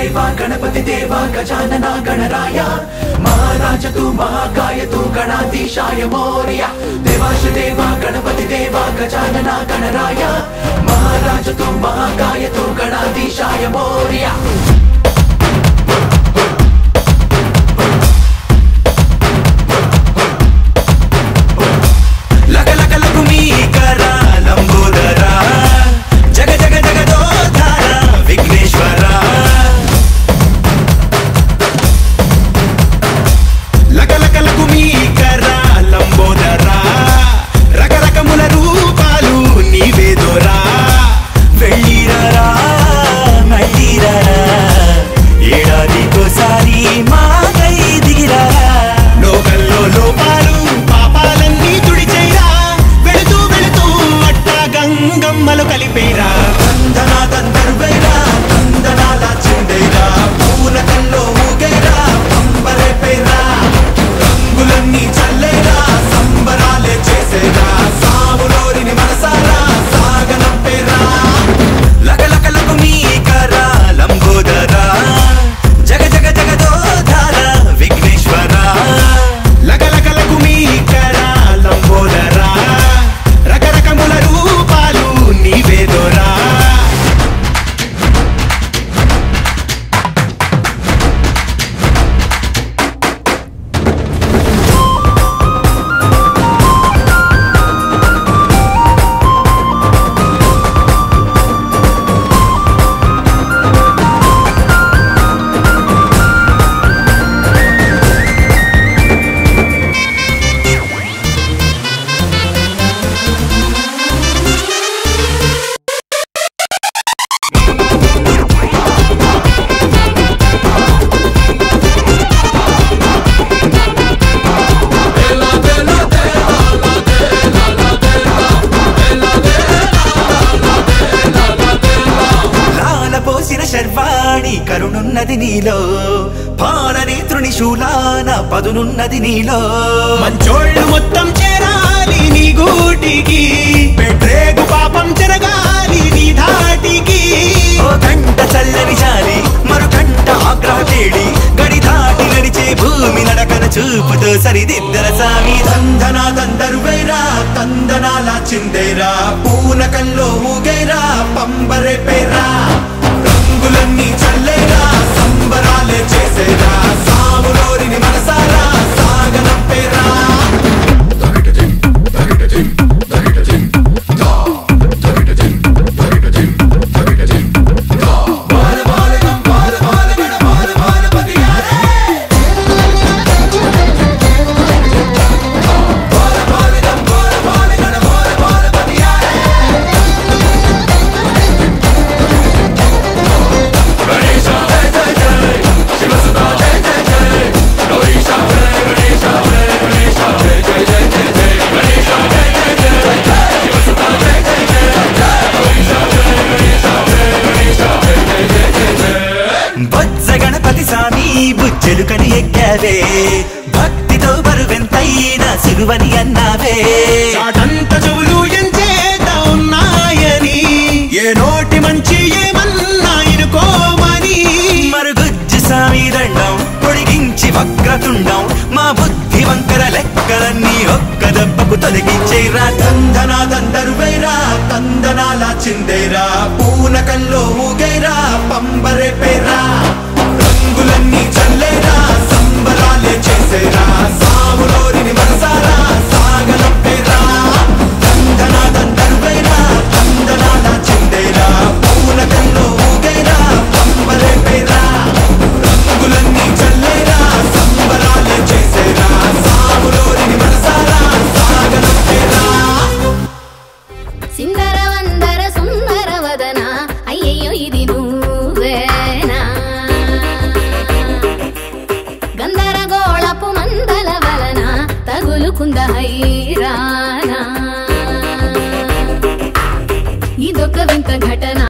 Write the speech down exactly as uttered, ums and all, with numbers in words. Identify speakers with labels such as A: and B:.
A: देवा गणपति देवा गजानना गणराया महाराज तू महाकाय तू गणाधीशाय मोरया देवाश देवा गणपति देवा गजानना गणराया महाराज तू महाकाय तू गणाधीशाय मोरया लक लक लकुमीकरा लंबोदरा जग जग जगदोधारा विघ्नेश्वरा लक लक लकुमीकरा लंबोदरा రకరకముల రూపాలు నీవేదోరా వెళ్ళిరారా మళ్ళీరారా ఏడాదికోసారి మాకై దిగిరారా లోకల్లో లోపాలు పాపాలన్నీ తుడిచేరా వెళుతూ వెళుతూ అట్టా గంగమ్మలు కలిపేరా తందనా తందరువేరా తందనాల చిందేరా పూనకల్లో ఊగేరా పంబరేపేరా రంగులన్నీ చల్లేరా సంబరాలే చేసేరా సాములోరిని మనసారా సాగనంపేరా లక లక లకుమీకరా లంబోదరా జగ జగ జగదోధారా విఘ్నేశ్వరా లక లక లకుమీకరా లంబోదరా రకరకముల రూపాలు నీవేదోరా పోసిన శర్వాణి కరుణున్నది నీలో పాలనేత్రుని శూలాన పదునున్నది నీలో మంచోళ్ళు మొత్తం చేరాలి నీ గూటికి పెట్రేగు పాపం చెరగాలి నీ ధాటికి ఓ గంట చల్లని జాలి మరు గంట ఆగ్రహ కేళి గడి దాటి నడిచే భూమి నడకన చూపుతో సరిదిద్దర సామి తందనా తందరువేరా తందనాల చిందేరా పూనకల్లో ఊగేరా పంబరేపేరా రంగులన్నీ చల్లేరా సంబరాలే చేసేరా సాములోరిని మనసారా సాగనంపేరా బొజ్జ గణపతి స్వామి బుజ్జెలుకని ఎక్కావే భక్తితో బరువెంతైనా సిలువని అన్నావే చాటంత చెవులు ఎంచేత ఉన్నాయని ఏ నోటి మంచి ఏమన్నా ఇనుకోమని మరుగుజ్జు స్వామి దండం పొడిగించి వక్రతుండం మా బుద్ధి వంకర లెక్కలన్నీ ఒక్క దెబ్బకు తొలగించేరా తందనా తందరువేరా తందనాల చిందేరా పూనకల్లో ఊగేరా పంబరేపేరా రంగులన్నీ చల్లేరా సంబరాలే చేసేరా సాములోరిని మనసారా సాగనంపేరా తందనా తందరువేరా తందనాల చిందేరా పూనకల్లో ఊగేరా పంబరేపేరా రంగులన్నీ చల్లేరా సంబరాలే చేసేరా సాములోరిని మనసారా సాగనంపేరా
B: సిందర వందర సుందర వదన అయ్యయ్యో ఇది నువ్వేనా గందరగోళపు మందల వలన తగులుకుంద హైరానా ఇదొక వింత ఘటన